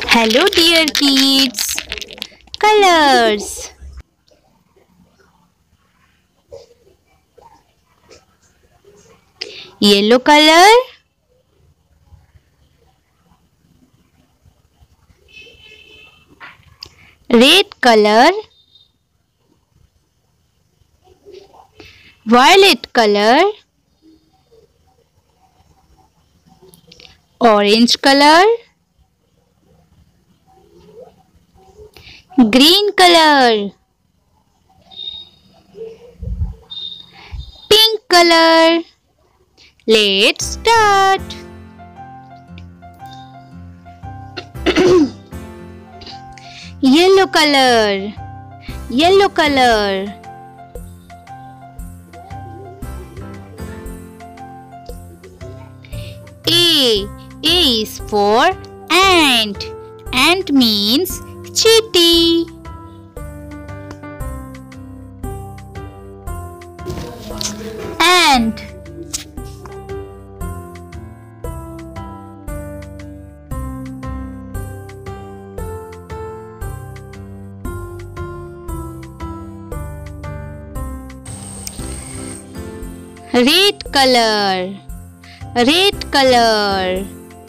Hello dear kids. Colors. Yellow color, red color, violet color, orange color, green color, pink color. Let's start. Yellow color, yellow color. A is for ant. Ant means chitty. Ant. Red color, red color.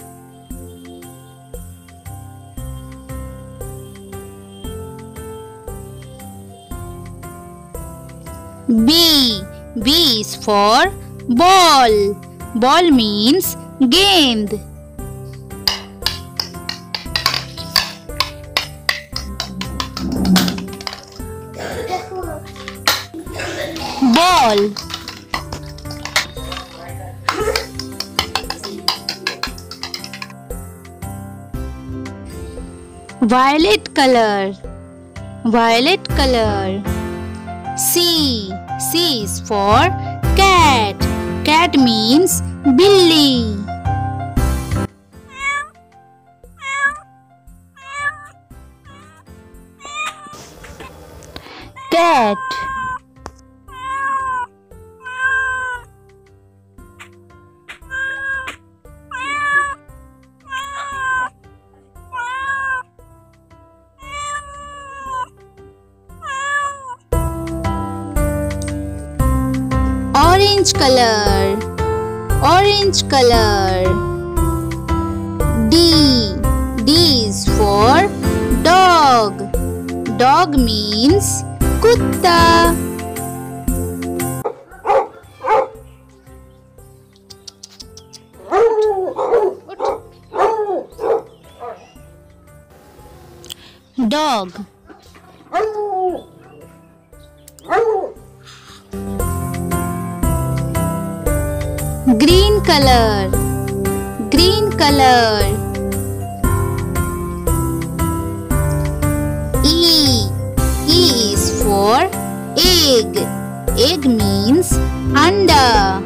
B is for ball. Ball means gend. Ball. Violet color, violet color. C is for cat. Cat means billy. Cat. Orange color, orange color. D is for dog. Dog means kutta. Dog. Green color, green color. E is for egg. Egg means anda.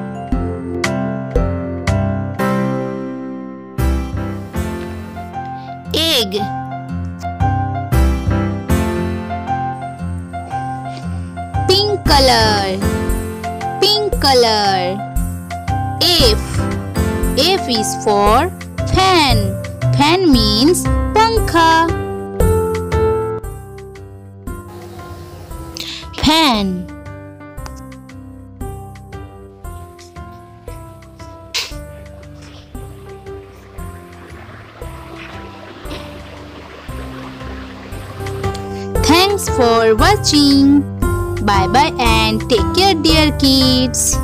Egg. Pink color, pink color. F is for fan. Fan means pankha. Fan. Thanks for watching. Bye bye and take care dear kids.